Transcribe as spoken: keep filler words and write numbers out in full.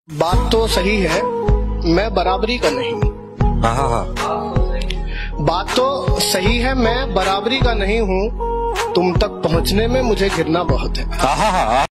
बात तो सही है, मैं बराबरी का नहीं। हाँ हाँ बात तो सही है, मैं बराबरी का नहीं हूँ। तुम तक पहुँचने में मुझे गिरना बहुत है। हाँ हाँ।